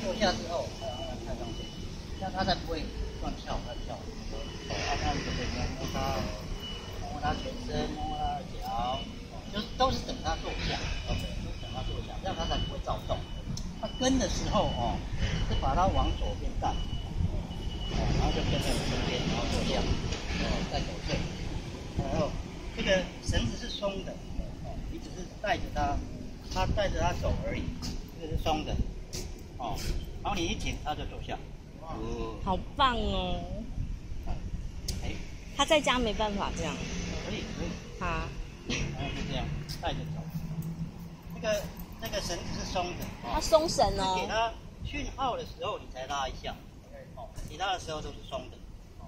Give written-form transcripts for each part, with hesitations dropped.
坐下之后，太上去，这样他才不会乱跳，乱跳。看就可以摸他，摸他全身，摸他的脚，就是都是等他坐下 ，OK， 都是等他坐下，这样他才不会躁动。他跟的时候是把它往左边带，然后就跟在你身边，然后坐下，再走退，然后这个绳子是松的，你只是带着它，它带着它走而已，这个是松的，然后你一紧，它就坐下。 好棒哦！他在家没办法这样。 可以。 好。 然后就这样带着走。那个绳子是松的， 它松绳哦。 给它讯号的时候你才拉一下，其他的时候都是松的。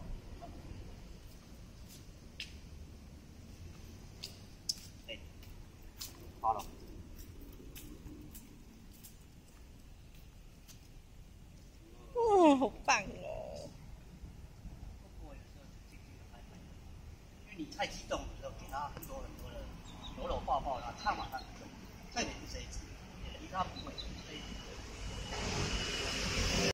好了。 好棒哦！ 因为你太激动的时候，给他很多的搂搂抱抱，他马上就睡。这点是谁知？其他不会。